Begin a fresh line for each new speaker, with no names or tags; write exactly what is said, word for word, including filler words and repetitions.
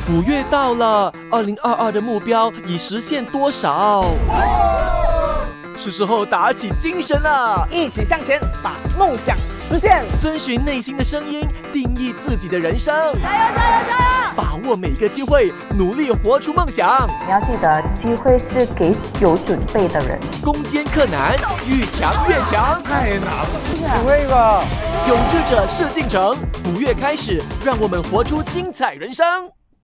五月到了，二零二二的目标已实现多少？是时候打起精神了，
一起向前，把梦想实现。
遵循内心的声音，定义自己的人生。
加油加油加油！
把握每个机会，努力活出梦想。
你要记得，机会是给有准备的人。
攻坚克难，愈强越强。
太难了，不会吧？
勇志者事竟成。五月开始，让我们活出精彩人生。